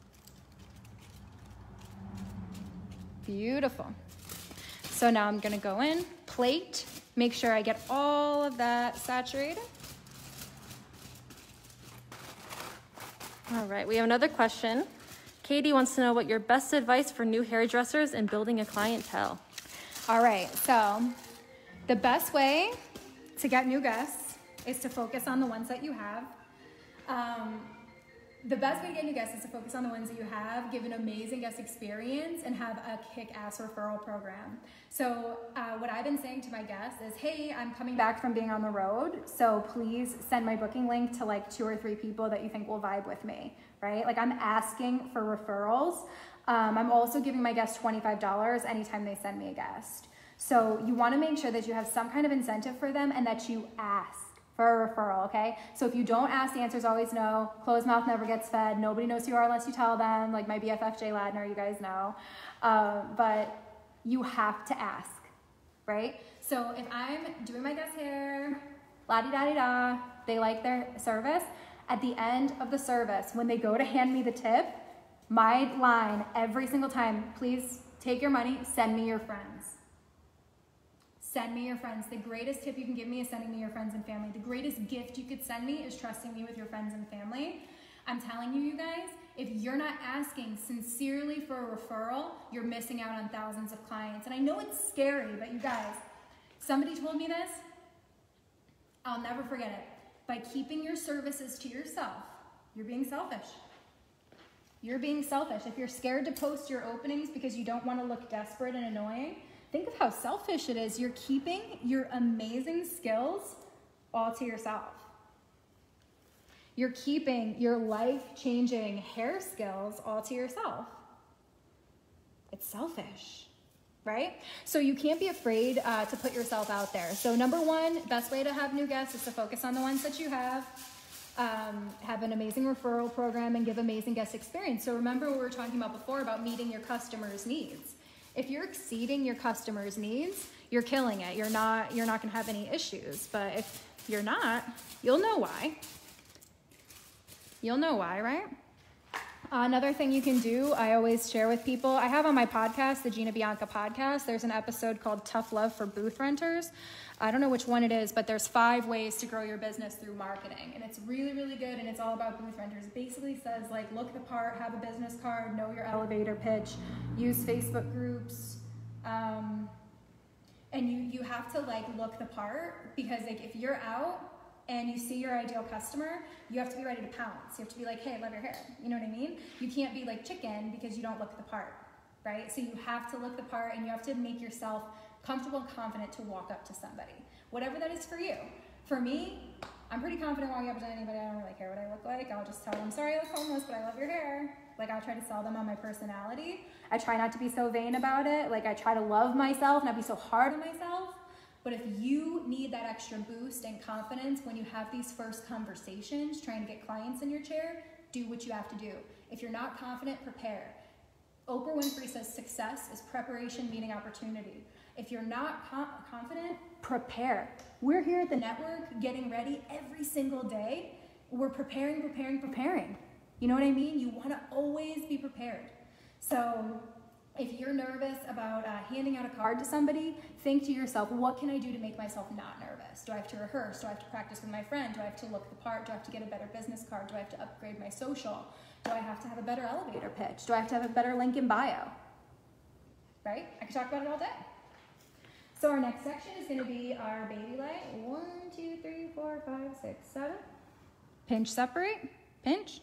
Beautiful. So now I'm going to go in, plate, make sure I get all of that saturated. All right, we have another question. Katie wants to know what your best advice for new hairdressers and building a clientele. All right, so the best way to get new guests is to focus on the ones that you have. The best way to get new guests is to focus on the ones that you have, give an amazing guest experience, and have a kick-ass referral program. So what I've been saying to my guests is, hey, I'm coming back from being on the road, so please send my booking link to 2 or 3 people that you think will vibe with me, right? I'm asking for referrals. I'm also giving my guests $25 anytime they send me a guest. So you wanna make sure that you have some kind of incentive for them and that you ask for a referral, okay? So if you don't ask, the answer is always no. Closed mouth never gets fed. Nobody knows who you are unless you tell them, like my BFF Jay Ladner, you guys know. But you have to ask, right? So if I'm doing my guest hair, la-di-da-di-da, they like their service, at the end of the service, when they go to hand me the tip, my line every single time, please take your money, send me your friends. Send me your friends. The greatest tip you can give me is sending me your friends and family. The greatest gift you could send me is trusting me with your friends and family. I'm telling you, you guys, if you're not asking sincerely for a referral, you're missing out on thousands of clients. And I know it's scary, but you guys, somebody told me this, I'll never forget it. By keeping your services to yourself, you're being selfish. You're being selfish. If you're scared to post your openings because you don't want to look desperate and annoying, think of how selfish it is. You're keeping your amazing skills all to yourself. You're keeping your life-changing hair skills all to yourself. It's selfish, right? So you can't be afraid to put yourself out there. So number one, best way to have new guests is to focus on the ones that you have an amazing referral program, and give amazing guest experience. So remember what we were talking about before about meeting your customers' needs. If you're exceeding your customers' needs, you're killing it. You're not going to have any issues. But if you're not, you'll know why. You'll know why, right? Another thing you can do, I always share with people, I have on my podcast, the Gina Bianca podcast, there's an episode called Tough Love for Booth Renters. I don't know which one it is, but there's 5 ways to grow your business through marketing. And it's really, really good, and it's all about booth renters. It basically says, like, look the part, have a business card, know your elevator pitch, use Facebook groups, and you have to, like, look the part, because, like, if you're out and you see your ideal customer, you have to be ready to pounce. You have to be like, hey, love your hair. You know what I mean? You can't be like chicken because you don't look the part, right? So you have to look the part, and you have to make yourself comfortable and confident to walk up to somebody, whatever that is for you. For me, I'm pretty confident walking up to anybody. I don't really care what I look like. I'll just tell them, sorry I look homeless, but I love your hair. Like, I'll try to sell them on my personality. I try not to be so vain about it. Like, I try to love myself, not be so hard on myself. But if you need that extra boost and confidence when you have these first conversations, trying to get clients in your chair, do what you have to do. If you're not confident, prepare. Oprah Winfrey says success is preparation meeting opportunity. If you're not confident, prepare. We're here at the network getting ready every single day. We're preparing. You know what I mean? You want to always be prepared. So if you're nervous about handing out a card to somebody, think to yourself, what can I do to make myself not nervous? Do I have to rehearse? Do I have to practice with my friend? Do I have to look the part? Do I have to get a better business card? Do I have to upgrade my social? Do I have to have a better elevator pitch? Do I have to have a better link in bio? Right? I could talk about it all day. So our next section is going to be our baby light. 1, 2, 3, 4, 5, 6, 7. Pinch, separate, pinch.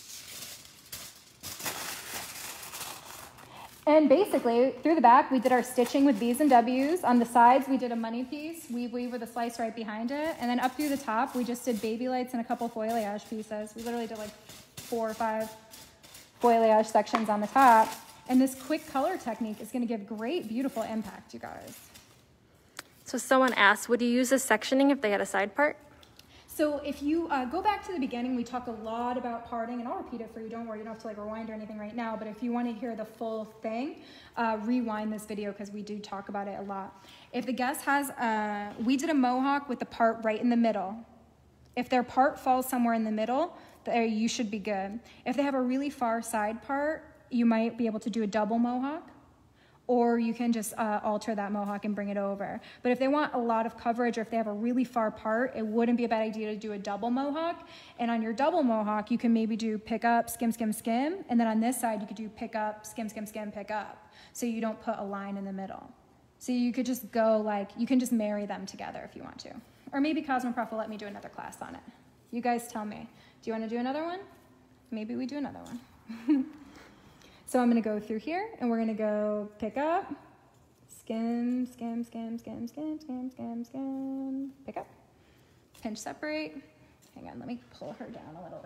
And basically, through the back, we did our stitching with V's and W's. On the sides, we did a money piece, weave with a slice right behind it. And then up through the top, we just did baby lights and a couple foliage pieces. We literally did like 4 or 5 foliage sections on the top. And this quick color technique is going to give great, beautiful impact, you guys. So someone asked, would you use this sectioning if they had a side part? So if you go back to the beginning, we talk a lot about parting, and I'll repeat it for you. Don't worry, you don't have to like rewind or anything right now. But if you want to hear the full thing, rewind this video because we do talk about it a lot. If the guest has, we did a mohawk with the part right in the middle. If their part falls somewhere in the middle, you should be good. If they have a really far side part, you might be able to do a double mohawk. Or you can just alter that mohawk and bring it over. But if they want a lot of coverage, or if they have a really far part, it wouldn't be a bad idea to do a double mohawk. And on your double mohawk, you can maybe do pick up, skim, skim, skim. And then on this side, you could do pick up, skim, skim, skim, pick up. So you don't put a line in the middle. So you could just go like, you can just marry them together if you want to. Or maybe Cosmoprof will let me do another class on it. You guys tell me. Do you want to do another one? Maybe we do another one. So I'm going to go through here, and we're going to go pick up, skim, skim, skim, skim, skim, skim, skim, skim, pick up, pinch, separate. Hang on, let me pull her down a little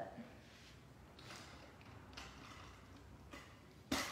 bit.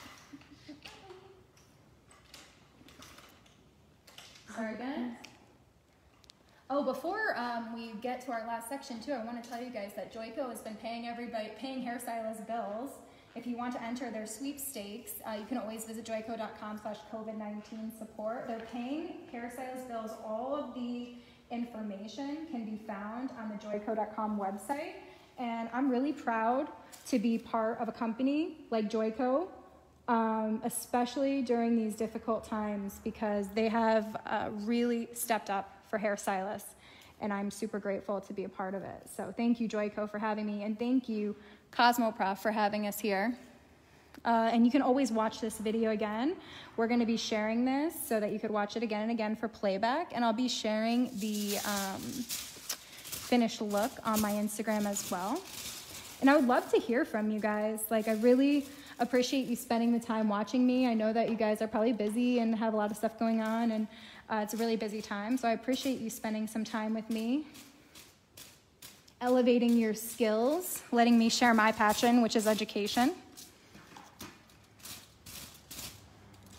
Sorry, guys. Oh, before we get to our last section, too, I want to tell you guys that Joico has been paying hairstylists bills. If you want to enter their sweepstakes, you can always visit joico.com/COVID-19 support. They're paying hairstylist bills. All of the information can be found on the joico.com website. And I'm really proud to be part of a company like Joico, especially during these difficult times, because they have really stepped up for hairstylists. And I'm super grateful to be a part of it. So thank you, Joico, for having me. And thank you, Cosmoprof, for having us here. And you can always watch this video again. We're going to be sharing this so that you could watch it again and again for playback. And I'll be sharing the finished look on my Instagram as well. And I would love to hear from you guys. Like, I really appreciate you spending the time watching me. I know that you guys are probably busy and have a lot of stuff going on, and it's a really busy time. So I appreciate you spending some time with me, elevating your skills, letting me share my passion, which is education.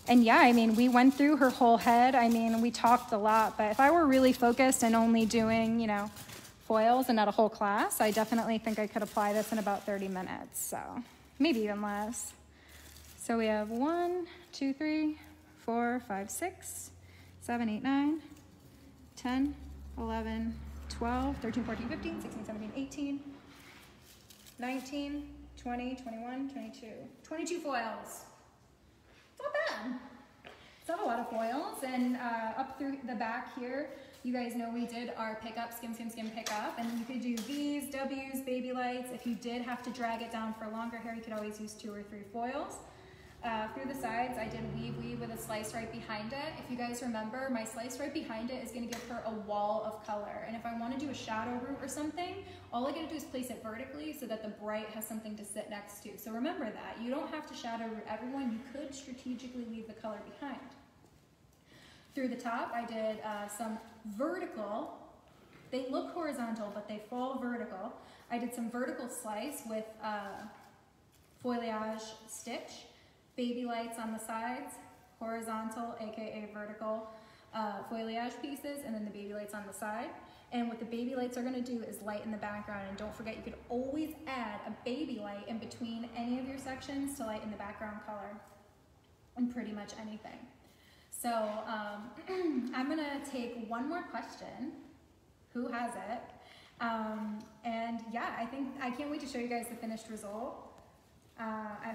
And yeah, I mean, we went through her whole head. I mean, we talked a lot, but if I were really focused and only doing, you know, foils and not a whole class, I definitely think I could apply this in about 30 minutes. So maybe even less. So we have 1, 2, 3, 4, 5, 6, 7, 8, 9, 10, 11, 12, 13, 14, 15, 16, 17, 18, 19, 20, 21, 22. 22 foils. It's not bad. It's not a lot of foils. And up through the back here, you guys know we did our pickup, skim, skim, skim, pickup. And you could do V's, W's, baby lights. If you did have to drag it down for longer hair, you could always use 2 or 3 foils. Through the sides, I did weave with a slice right behind it. If you guys remember, my slice right behind it is going to give her a wall of color. And if I want to do a shadow root or something, all I got to do is place it vertically so that the bright has something to sit next to. So remember that. You don't have to shadow root everyone. You could strategically leave the color behind. Through the top, I did some vertical. They look horizontal, but they fall vertical. I did some vertical slice with foliage stitch. Baby lights on the sides, horizontal, aka vertical foliage pieces, and then the baby lights on the side. And what the baby lights are gonna do is lighten the background. And don't forget, you could always add a baby light in between any of your sections to lighten the background color and pretty much anything. So I'm gonna take one more question. Who has it? And yeah, I can't wait to show you guys the finished result. I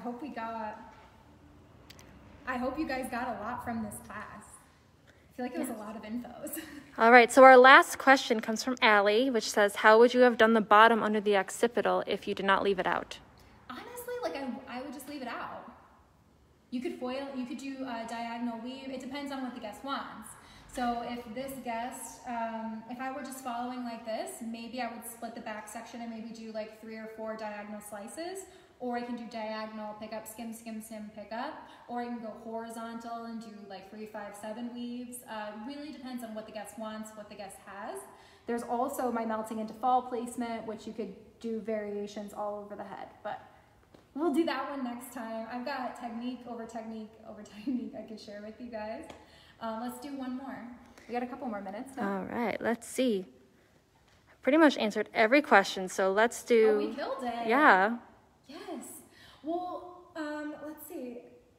hope you guys got a lot from this class. I feel like it was a lot of infos. All right, so our last question comes from Allie, which says, how would you have done the bottom under the occipital if you did not leave it out? Honestly, like I would just leave it out. You could foil, you could do a diagonal weave. It depends on what the guest wants. So if this guest, if I were just following like this, maybe I would split the back section and maybe do like 3 or 4 diagonal slices. Or I can do diagonal, pick up, skim, skim, skim, pick up. Or I can go horizontal and do like 3, 5, 7 weaves. Really depends on what the guest wants, what the guest has. There's also my melting into fall placement, which you could do variations all over the head. But we'll do that one next time. I've got technique over technique over technique I could share with you guys. Let's do one more. We got a couple more minutes now. All right, let's see. I pretty much answered every question, so let's do... Oh, we killed it. Yeah. Yes. Well, let's see.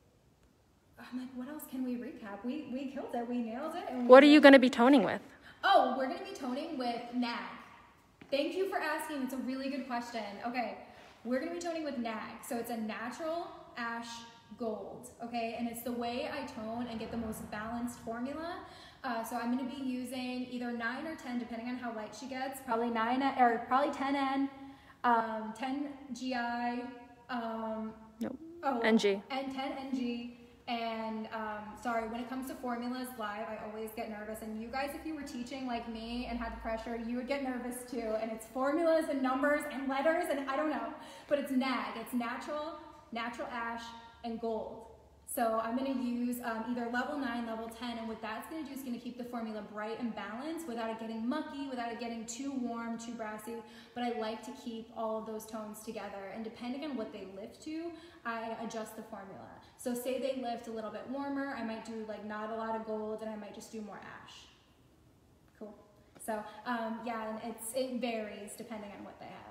I'm like, what else can we recap? We killed it. We nailed it. And What are you going to be toning with? Oh, we're going to be toning with nag. Thank you for asking. It's a really good question. Okay, we're going to be toning with nag. So it's a natural ash gold, okay? And it's the way I tone and get the most balanced formula. So I'm going to be using either 9 or 10, depending on how light she gets. Probably 9 or probably 10N. 10 GI, Nope. Oh, NG. And 10 NG. And sorry, when it comes to formulas live, I always get nervous. And you guys, if you were teaching like me and had the pressure, you would get nervous too. And it's formulas and numbers and letters and I don't know. But it's nag. It's natural ash, and gold. So I'm going to use either level 9, level 10, and what that's going to do is going to keep the formula bright and balanced without it getting mucky, without it getting too warm, too brassy, but I like to keep all of those tones together, and depending on what they lift to, I adjust the formula. So say they lift a little bit warmer, I might do like not a lot of gold, and I might just do more ash. Cool. So yeah, and it varies depending on what they have.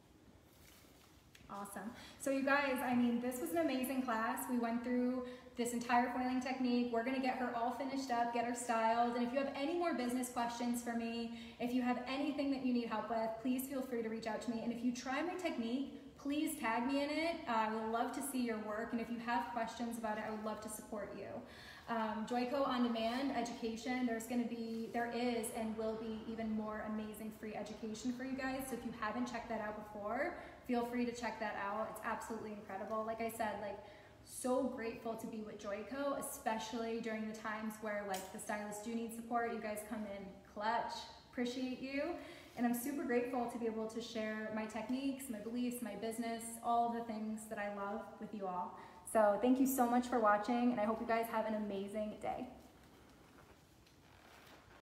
Awesome. So you guys, I mean, this was an amazing class. We went through this entire foiling technique. We're going to get her all finished up, get her styled. And if you have any more business questions for me, if you have anything that you need help with, please feel free to reach out to me. And if you try my technique, please tag me in it. I would love to see your work. And if you have questions about it, I would love to support you. Joico On Demand education, there is and will be even more amazing free education for you guys. So if you haven't checked that out before, feel free to check that out. It's absolutely incredible. Like I said, like so grateful to be with Joico, especially during the times where like the stylists do need support. You guys come in clutch. Appreciate you. And I'm super grateful to be able to share my techniques, my beliefs, my business, all of the things that I love with you all. So thank you so much for watching, and I hope you guys have an amazing day.